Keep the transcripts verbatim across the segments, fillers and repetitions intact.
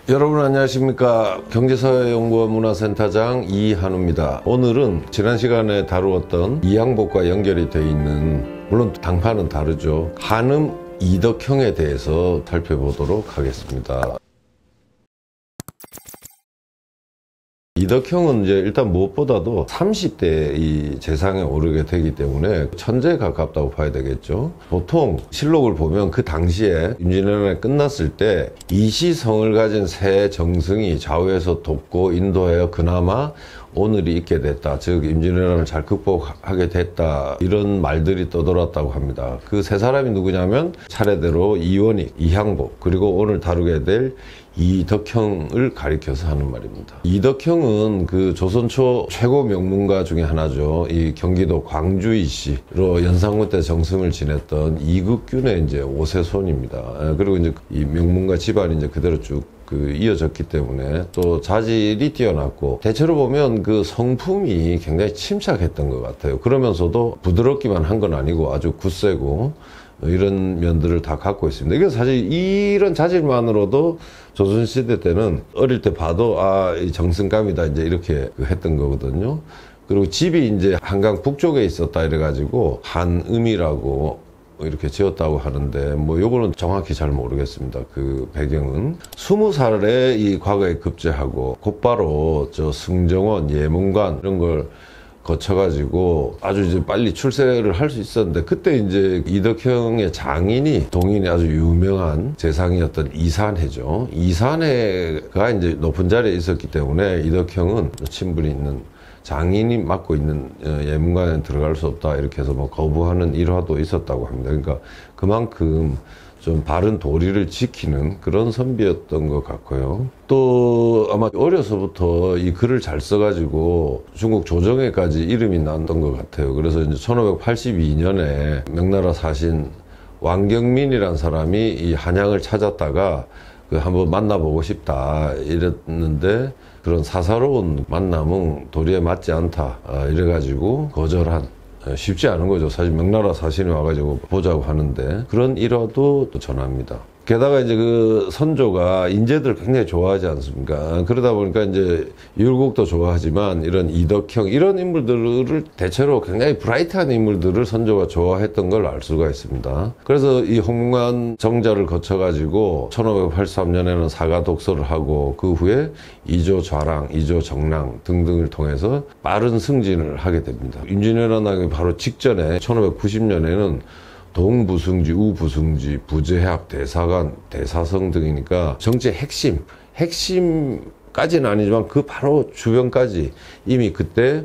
여러분 안녕하십니까. 경제사회연구원 문화센터장 이한우입니다. 오늘은 지난 시간에 다루었던 이항복과 연결이 되어 있는, 물론 당파는 다르죠, 한음 이덕형에 대해서 살펴보도록 하겠습니다. 이덕형은 이제 일단 무엇보다도 삼십 대 이 재상에 오르게 되기 때문에 천재에 가깝다고 봐야 되겠죠. 보통 실록을 보면 그 당시에 임진왜란이 끝났을 때 이시성을 가진 새 정승이 좌우에서 돕고 인도하여 그나마 오늘이 있게 됐다, 즉 임진왜란을 잘 극복하게 됐다, 이런 말들이 떠돌았다고 합니다. 그 세 사람이 누구냐면 차례대로 이원익, 이항복, 그리고 오늘 다루게 될 이덕형을 가리켜서 하는 말입니다. 이덕형은 그 조선 초 최고 명문가 중에 하나죠. 이 경기도 광주이시로 연산군 때 정승을 지냈던 이극균의 이제 오세손입니다. 그리고 이제 이 명문가 집안이 이제 그대로 쭉 그 이어졌기 때문에 또 자질이 뛰어났고, 대체로 보면 그 성품이 굉장히 침착했던 것 같아요. 그러면서도 부드럽기만 한 건 아니고 아주 굳세고 이런 면들을 다 갖고 있습니다. 이게 사실 이런 자질만으로도 조선시대 때는 어릴 때 봐도 아, 이 정승감이다 이제 이렇게 했던 거거든요. 그리고 집이 이제 한강 북쪽에 있었다 이래가지고 한음이라고 이렇게 지었다고 하는데, 뭐 요거는 정확히 잘 모르겠습니다. 그 배경은 스무 살에 이 과거에 급제하고 곧바로 저 승정원, 예문관 이런 걸 거쳐가지고 아주 이제 빨리 출세를 할 수 있었는데, 그때 이제 이덕형의 장인이 동인이 아주 유명한 재상이었던 이산해죠. 이산해가 이제 높은 자리에 있었기 때문에 이덕형은 친분이 있는 장인이 맡고 있는 예문관에 들어갈 수 없다 이렇게 해서 뭐 거부하는 일화도 있었다고 합니다. 그러니까 그만큼 좀 바른 도리를 지키는 그런 선비였던 것 같고요. 또 아마 어려서부터 이 글을 잘 써가지고 중국 조정에까지 이름이 났던 것 같아요. 그래서 이제 천오백팔십이 년에 명나라 사신 왕경민이라는 사람이 이 한양을 찾았다가 그 한번 만나보고 싶다 이랬는데, 그런 사사로운 만남은 도리에 맞지 않다 이래가지고 거절한, 쉽지 않은 거죠. 사실 명나라 사신이 와가지고 보자고 하는데, 그런 일화도 또 전합니다. 게다가 이제 그 선조가 인재들 굉장히 좋아하지 않습니까? 그러다 보니까 이제 율곡도 좋아하지만 이런 이덕형 이런 인물들을 대체로 굉장히 브라이트한 인물들을 선조가 좋아했던 걸 알 수가 있습니다. 그래서 이 홍문관 정자를 거쳐가지고 천오백팔십삼 년에는 사가 독서를 하고, 그 후에 이조 좌랑, 이조 정랑 등등을 통해서 빠른 승진을 하게 됩니다. 임진왜란 나기 바로 직전에 천오백구십 년에는 동부승지, 우부승지, 부재합, 대사관, 대사성 등이니까 정치의 핵심, 핵심까지는 아니지만 그 바로 주변까지 이미 그때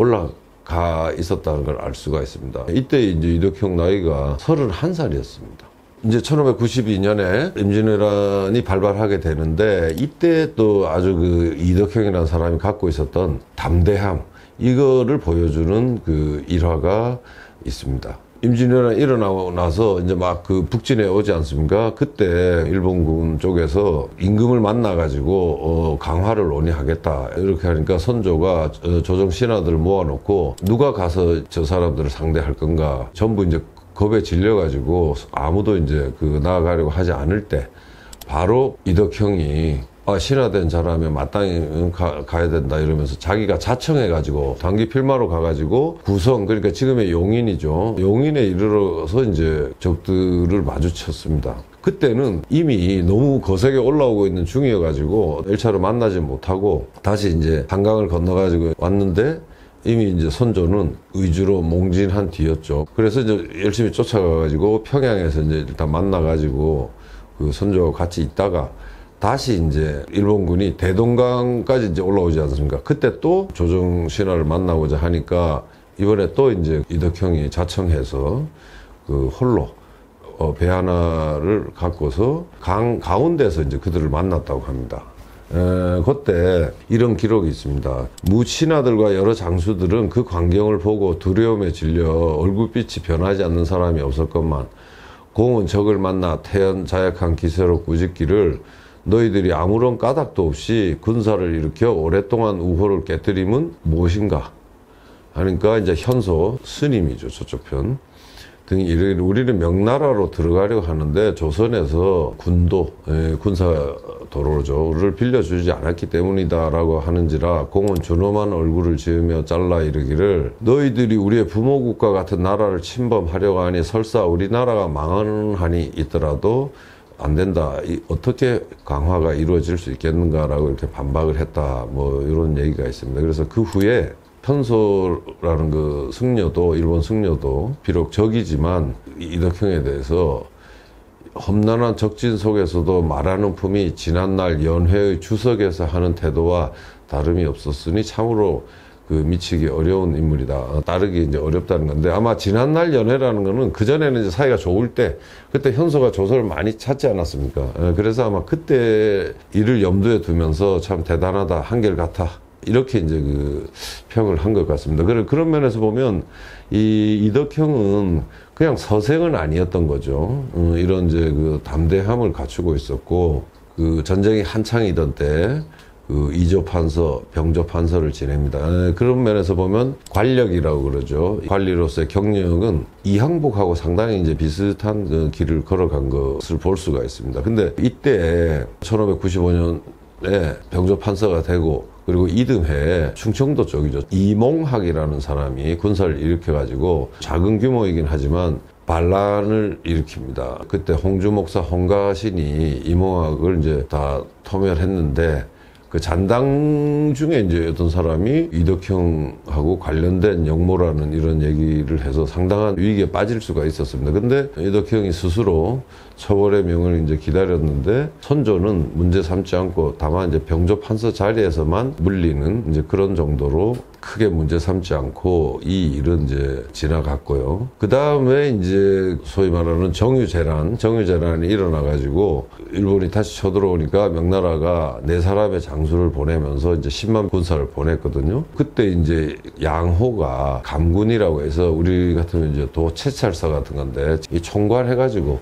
올라가 있었다는 걸 알 수가 있습니다. 이때 이제 이덕형 나이가 서른한 살이었습니다. 이제 천오백구십이 년에 임진왜란이 발발하게 되는데, 이때 또 아주 그 이덕형이라는 사람이 갖고 있었던 담대함, 이거를 보여주는 그 일화가 있습니다. 임진왜란이 일어나고 나서 이제 막 그 북진해 오지 않습니까? 그때 일본군 쪽에서 임금을 만나가지고 어 강화를 논의하겠다 이렇게 하니까 선조가 조정 신하들을 모아놓고 누가 가서 저 사람들을 상대할 건가, 전부 이제 겁에 질려가지고 아무도 이제 그 나아가려고 하지 않을 때, 바로 이덕형이 아, 신하된 자라면 마땅히 가, 가야 된다 이러면서 자기가 자청해가지고 단기 필마로 가가지고 구성, 그러니까 지금의 용인이죠, 용인에 이르러서 이제 적들을 마주쳤습니다. 그때는 이미 너무 거세게 올라오고 있는 중이어가지고 일 차로 만나지 못하고 다시 이제 한강을 건너가지고 왔는데, 이미 이제 선조는 의주로 몽진한 뒤였죠. 그래서 이제 열심히 쫓아가가지고 평양에서 이제 일단 만나가지고 그 선조와 같이 있다가 다시 이제 일본군이 대동강까지 이제 올라오지 않습니까? 그때 또 조정 신하를 만나고자 하니까 이번에 또 이제 이덕형이 자청해서 그 홀로 어 배 하나를 갖고서 강 가운데서 이제 그들을 만났다고 합니다. 에, 그때 이런 기록이 있습니다. 무신하들과 여러 장수들은 그 광경을 보고 두려움에 질려 얼굴빛이 변하지 않는 사람이 없었건만, 공은 적을 만나 태연 자약한 기세로 꾸짖기를 너희들이 아무런 까닭도 없이 군사를 일으켜 오랫동안 우호를 깨뜨림은 무엇인가 하니까, 이제 현소 스님이죠, 저쪽 편. 등이 이르기를 우리는 명나라로 들어가려고 하는데 조선에서 군도, 예, 군사 도로를 빌려주지 않았기 때문이다라고 하는지라 공은 준엄한 얼굴을 지으며 잘라 이르기를 너희들이 우리의 부모국가 같은 나라를 침범하려고 하니 설사 우리나라가 망하는 한이 있더라도 안 된다. 이, 어떻게 강화가 이루어질 수 있겠는가라고 이렇게 반박을 했다. 뭐 이런 얘기가 있습니다. 그래서 그 후에 편소라는 그 승려도, 일본 승려도 비록 적이지만 이덕형에 대해서 험난한 적진 속에서도 말하는 품이 지난날 연회의 주석에서 하는 태도와 다름이 없었으니 참으로 그 미치기 어려운 인물이다. 따르기 이제 어렵다는 건데 아마 지난날 연회라는 거는 그전에는 이제 사이가 좋을 때 그때 현소가 조선을 많이 찾지 않았습니까? 그래서 아마 그때 이를 염두에 두면서 참 대단하다, 한결같아. 이렇게 이제 그 평을 한 것 같습니다. 그런 면에서 보면 이 이덕형은 그냥 서생은 아니었던 거죠. 음, 이런 이제 그 담대함을 갖추고 있었고, 그 전쟁이 한창이던 때 그 이조 판서, 병조 판서를 지냅니다. 그런 면에서 보면 관력이라고 그러죠. 관리로서의 경력은 이항복하고 상당히 이제 비슷한 그 길을 걸어간 것을 볼 수가 있습니다. 근데 이때 천오백구십오 년에 병조 판서가 되고 그리고 이듬해에 충청도 쪽이죠. 이몽학이라는 사람이 군사를 일으켜가지고 작은 규모이긴 하지만 반란을 일으킵니다. 그때 홍주 목사 홍가신이 이몽학을 이제 다 토멸했는데 그 잔당 중에 이제 어떤 사람이 이덕형하고 관련된 역모라는 이런 얘기를 해서 상당한 위기에 빠질 수가 있었습니다. 근데 이덕형이 스스로 처벌의 명을 이제 기다렸는데 선조는 문제 삼지 않고 다만 이제 병조 판서 자리에서만 물리는 이제 그런 정도로 크게 문제 삼지 않고 이 일은 이제 지나갔고요. 그 다음에 이제 소위 말하는 정유재란, 정유재란이 일어나가지고 일본이 다시 쳐들어오니까 명나라가 네 사람의 장수를 보내면서 이제 십만 군사를 보냈거든요. 그때 이제 양호가 감군이라고 해서 우리 같으면 이제 도채찰사 같은 건데 이 총괄해가지고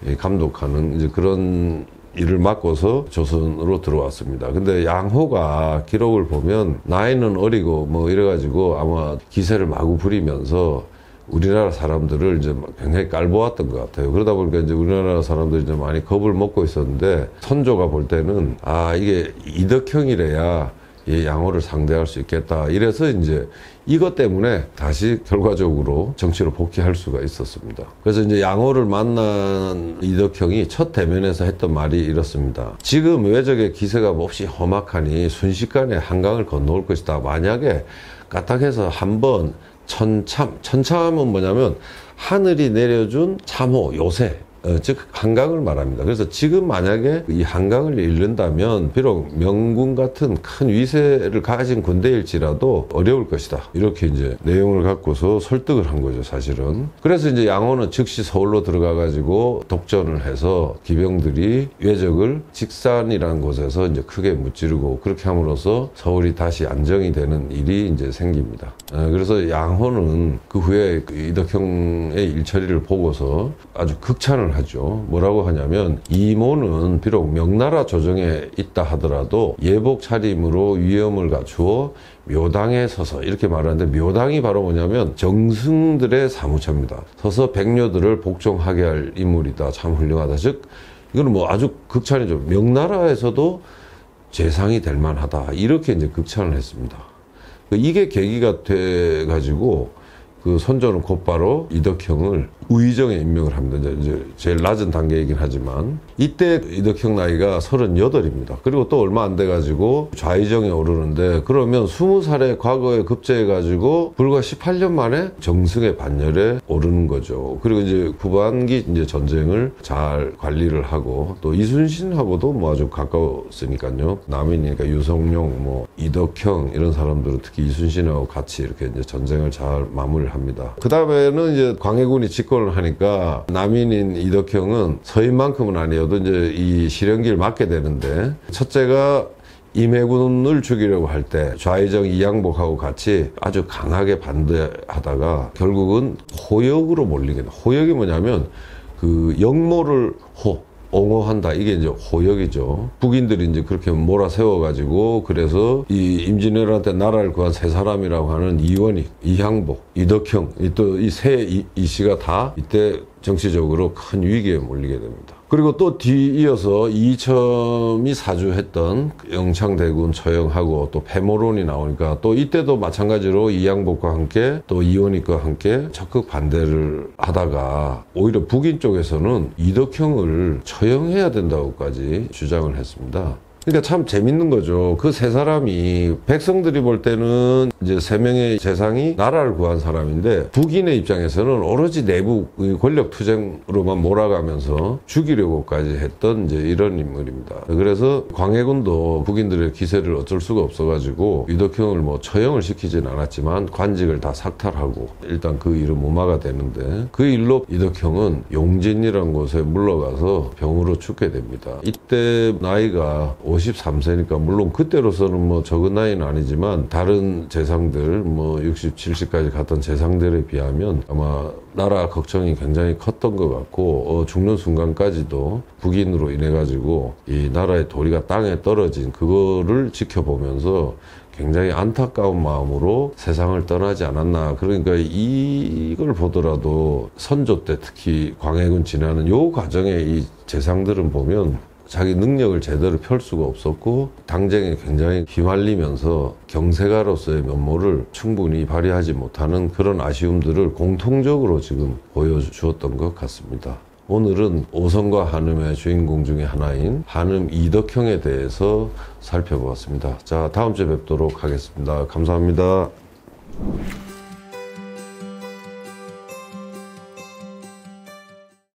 감독하는 이제 그런 일을 맡고서 조선으로 들어왔습니다. 근데 양호가 기록을 보면 나이는 어리고 뭐 이래가지고 아마 기세를 마구 부리면서 우리나라 사람들을 이제 굉장히 깔보았던 것 같아요. 그러다 보니까 이제 우리나라 사람들이 이제 많이 겁을 먹고 있었는데 선조가 볼 때는 아, 이게 이덕형이래야 이 양호를 상대할 수 있겠다. 이래서 이제 이것 때문에 다시 결과적으로 정치로 복귀할 수가 있었습니다. 그래서 이제 양호를 만난 이덕형이 첫 대면에서 했던 말이 이렇습니다. 지금 왜적의 기세가 몹시 험악하니 순식간에 한강을 건너올 것이다. 만약에 까딱해서 한번 천참, 천참은 뭐냐면 하늘이 내려준 참호, 요새, 어, 즉 한강을 말합니다. 그래서 지금 만약에 이 한강을 잃는다면 비록 명군 같은 큰 위세를 가진 군대일지라도 어려울 것이다. 이렇게 이제 내용을 갖고서 설득을 한 거죠, 사실은. 그래서 이제 양호는 즉시 서울로 들어가 가지고 독전을 해서 기병들이 외적을 직산이라는 곳에서 이제 크게 무찌르고 그렇게 함으로써 서울이 다시 안정이 되는 일이 이제 생깁니다. 어, 그래서 양호는 그 후에 이덕형의 일처리를 보고서 아주 극찬을 하죠. 뭐라고 하냐면 이모는 비록 명나라 조정에 있다 하더라도 예복 차림으로 위엄을 갖추어 묘당에 서서 이렇게 말하는데 묘당이 바로 뭐냐면 정승들의 사무처입니다. 서서 백녀들을 복종하게 할 인물이다. 참 훌륭하다. 즉 이거는 뭐 아주 극찬이죠. 명나라에서도 재상이 될 만하다. 이렇게 이제 극찬을 했습니다. 이게 계기가 돼 가지고 그 선조는 곧바로 이덕형을 우의정에 임명을 합니다. 이제 제일 낮은 단계이긴 하지만 이때 이덕형 나이가 서른여덟입니다. 그리고 또 얼마 안 돼가지고 좌의정에 오르는데 그러면 스무 살의 과거에 급제해가지고 불과 십팔 년 만에 정승의 반열에 오르는 거죠. 그리고 이제 후반기 이제 전쟁을 잘 관리를 하고 또 이순신하고도 뭐 아주 가까웠으니까요. 남인이니까 유성룡, 뭐 이덕형 이런 사람들은 특히 이순신하고 같이 이렇게 이제 전쟁을 잘 마무리를 합니다. 그 다음에는 이제 광해군이 집권을 하니까 남인인 이덕형은 서인만큼은 아니어도 이제 이 실현기를 맡게 되는데 첫째가 임해군을 죽이려고 할 때 좌의정 이양복하고 같이 아주 강하게 반대하다가 결국은 호역으로 몰리게 돼요. 호역이 뭐냐면 그 역모를 호, 옹호한다. 이게 이제 호역이죠. 북인들이 이제 그렇게 몰아세워가지고 그래서 이 임진왜란때 나라를 구한 세 사람이라고 하는 이원익, 이향복, 이덕형, 또 이 세 이씨가 다 이때 정치적으로 큰 위기에 몰리게 됩니다. 그리고 또 뒤이어서 이첨이 사주했던 영창대군 처형하고 또 패모론이 나오니까 또 이때도 마찬가지로 이양복과 함께 또 이원익과 함께 적극 반대를 하다가 오히려 북인 쪽에서는 이덕형을 처형해야 된다고까지 주장을 했습니다. 그러니까 참 재밌는 거죠. 그 세 사람이 백성들이 볼 때는 이제 세 명의 재상이 나라를 구한 사람인데 북인의 입장에서는 오로지 내부 권력 투쟁으로만 몰아가면서 죽이려고까지 했던 이제 이런 인물입니다. 그래서 광해군도 북인들의 기세를 어쩔 수가 없어가지고 이덕형을 뭐 처형을 시키진 않았지만 관직을 다 삭탈하고 일단 그 일은 무마가 되는데 그 일로 이덕형은 용진이라는 곳에 물러가서 병으로 죽게 됩니다. 이때 나이가 오십삼 세니까 물론 그때로서는 뭐 적은 나이는 아니지만 다른 재상들 뭐 육십, 칠십까지 갔던 재상들에 비하면 아마 나라 걱정이 굉장히 컸던 것 같고 어, 죽는 순간까지도 북인으로 인해 가지고 이 나라의 도리가 땅에 떨어진 그거를 지켜보면서 굉장히 안타까운 마음으로 세상을 떠나지 않았나. 그러니까 이, 이걸 보더라도 선조 때 특히 광해군 지나는 요 과정의 이 재상들은 보면 자기 능력을 제대로 펼 수가 없었고 당쟁에 굉장히 휘말리면서 경세가로서의 면모를 충분히 발휘하지 못하는 그런 아쉬움들을 공통적으로 지금 보여주었던 것 같습니다. 오늘은 오성과 한음의 주인공 중에 하나인 한음 이덕형에 대해서 살펴보았습니다. 자, 다음 주에 뵙도록 하겠습니다. 감사합니다.